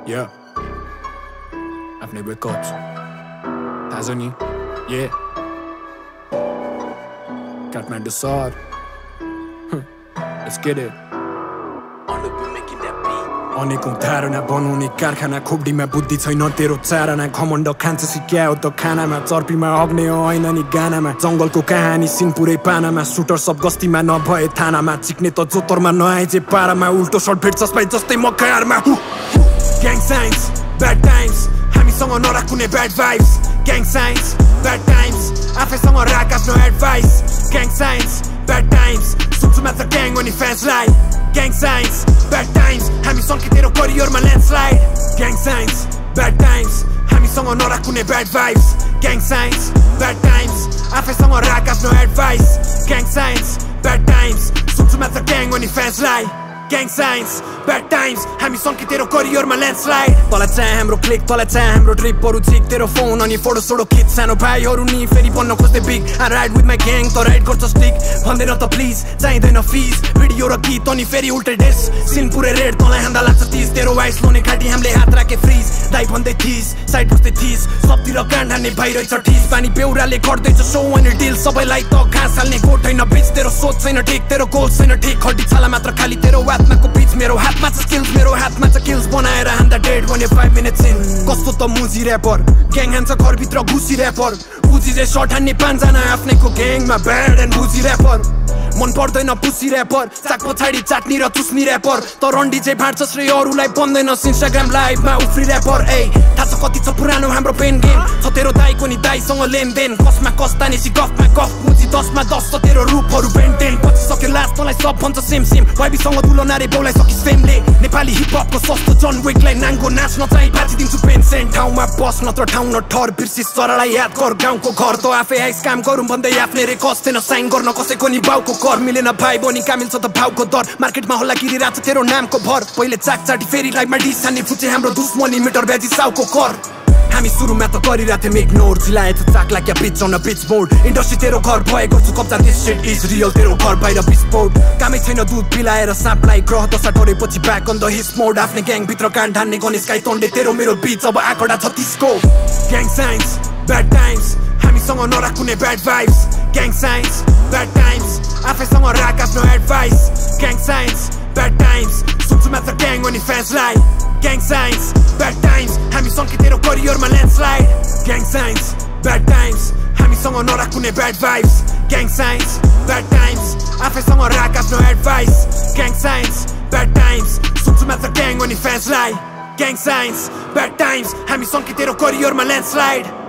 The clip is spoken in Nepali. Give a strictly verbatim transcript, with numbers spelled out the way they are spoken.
Yeah. Afnai Records. Tanzania. Yeah. Kathmandu sword. Let's get it. अनेकौं धारणा बनाउने कारखाना खोपडीमा बुद्धि छैन तेरो चारना घमण्ड खान्छ सिक्याओ त खानामा चर्पीमा अग्ने होइन नि गानामा जंगलको कहानी सिन पुरै पानामा सुटर सब गस्तीमा नभए थानामा चिक्ने त जोतरमा नआए जे पारामा उल्टो सर्ट भेट जसपाइ जस्तै म कारमा ग्याङ साइन्स ब्याड टाइम्स हामीसँग नराख कुनै bad vibes gang signs bad times आफैसँग राख आफ्नो advice gang signs bad times सुन्छु मात्र ग्याङ अनि फ्यान्सलाई Gang signs, bad times, हामी सँगै तेरो करियरमा landslide Gang signs, bad times, हामीसँग नराख कुनै bad vibes Gang signs, bad times, आफैसँग राख आफ्नो advice Gang signs, bad times, सुन्छु मात्र ग्याङ अनि फ्यान्सलाई Gang signs, bad times, हामी सँगै तेरो करियरमा ल्यान्डस्लाइड तँलाई चाहे हाम्रो क्लिक, तँलाई चाहे हाम्रो ट्रिपहरू चिक तेरो फोन अनि फोटो सोटो खिच सानो भाइहरू नि फेरि बन्न खोज्दै big I ride with my gang, त राइड गर्छ स्टिक भन्दैन त प्लिज चाहिँदैन फिज भिडियो र गीत अनि फेरि उल्टै डेस सिन पुरै रेड तँलाई हान्दा लाग्छ तिस तेरो वाइस लोने खाटी हामीले हात राखे फ्रिज दाइ भन्दै थिस साइड बस्दै थिस सबतिर काण्ड हान्ने भइरहेछ ठिस पानी बेउराले गर्दैछ सो अनि डिल सबैलाई त घाँस हाल्ने गोठ छैन बिच तेरो सोच छैन ठिक तेरो गोल छैन ठिक खड्डी छाला मात्र खाली तेरो आत्माको बिच मेरो हातमा छ स्किल्स मेरो हातमा छ किल्स बनाएर हान्दा डेड भने फाइभ मिनट्स इन कस्तो त मुजी ऱ्यापर ग्याङ हान्छ घरभित्र घुसी ऱ्यापर बुझी जे सर्ट हान्ने पाँचजना आफ्नैको ग्याङमा ब्याड एन्ड बुझी ऱ्यापर मन पर्दैन पुसी ऱ्यापर चाक पछाडि चाट्नी र चुस्नी ऱ्यापर त रन्डी चाहिँ भाँड्छस् रे अरूलाई बन्दैनस् इन्स्टाग्राम लाइभमा उफ्री ऱ्यापर ए थाहा छ कति छ पुरानो हाम्रो पेन गेम छ तेरो दाइको नि दाइसँग लेनदेन कसमा कस्ता निसी गफमा गफ मुजी दसमा दस छ तेरो रूपहरू बेन्टेन पछि सक्यो लास्ट तँलाई सब भन्छ सेम सेम वाइबीसँग दुलो नारे बोलाइ सकिस् फेमले नेपाली हिपहपको सस्तो जन विकलाई नाङ्गो नाच्न चाहिँ बाँचिदिन्छु पेन्सेन्ट ठाउँमा बस नत्र ठाउँ न ठहर बिर्सिस सरलाई याद गर गाउँको घर त आफै आइस काम गरौँ भन्दै आफ्नै रे कस्दैन साइन गर्न कसैको नि बाउको घर मिलेन भाइ बनी कामिल छ त भाउको दर मार्केटमा होला गिरिरहेछ तेरो नामको भर पहिले चाक चाटी फेरि लाइफमा डिस हान्ने फुचे हाम्रो दुश्मनी मिटर ब्याजी साउको कर हामी सुरुमा त गरिरहेको थियौँ इग्नोर जिलाए त चाक लाग्यो बिच अन बिच बोर्ड इन्डस्ट्री तेरो घर भए गर्छु कब्जा दिस शिट इज रियल तेरो घर बाहिर बिस्फोट कामै छैन दुध पिलाएर साँपलाई ग्रह दशा टोरेपछि back on the his mode आफ्नै ग्याङ भित्र कान ढान्ने गणेश गाई तन्डे तेरो मेरो बिच अब आँकडा छत्तिसको ग्याङ साइन्स ब्याड टाइम्स हामीसँग नराख कुनै bad vibes gang signs bad times आफैसँग राख आफ्नो advice gang signs bad times सुन्छु मात्र ग्याङ अनि फ्यान्सलाई ग्याङ साइन्स ब्याड टाइम्स हामी सँगै तेरो करियरमा landslide gang signs bad times हामीसँग नराख कुनै bad vibes gang signs bad times आफैसँग राख आफ्नो advice gang signs bad times सुन्छु मात्र ग्याङ अनि फ्यान्सलाई ग्याङ साइन्स ब्याड टाइम्स हामी सँगै तेरो करियरमा ल्यान्डस्लाइड